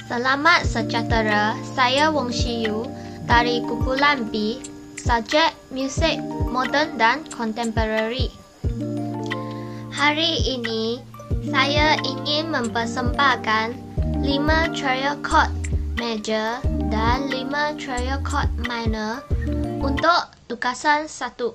Selamat sejahtera, saya Wong Shiyu dari kumpulan B, subjek musik moden dan kontemporari. Hari ini, saya ingin mempersembahkan 5 trio chord major dan 5 trio chord minor untuk tugasan 1.